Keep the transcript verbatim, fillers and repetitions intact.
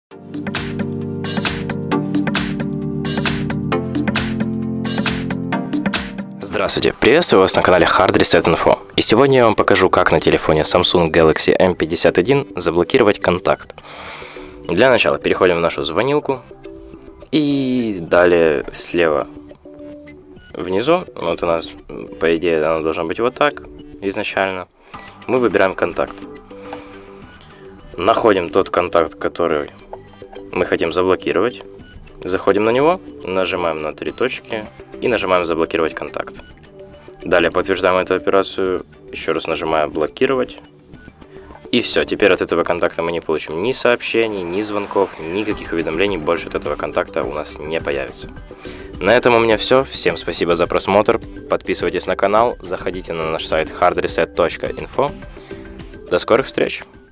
Здравствуйте, приветствую вас на канале Hard Reset Info. И сегодня я вам покажу, как на телефоне Samsung Galaxy эм пятьдесят один заблокировать контакт. Для начала переходим в нашу звонилку. И далее слева внизу, вот у нас, по идее, оно должно быть вот так изначально. Мы выбираем контакт. Находим тот контакт, который мы хотим заблокировать. Заходим на него, нажимаем на три точки и нажимаем «Заблокировать контакт». Далее подтверждаем эту операцию, еще раз нажимаем «Блокировать». И все, теперь от этого контакта мы не получим ни сообщений, ни звонков, никаких уведомлений, больше от этого контакта у нас не появится. На этом у меня все, всем спасибо за просмотр, подписывайтесь на канал, заходите на наш сайт hard reset точка info. До скорых встреч!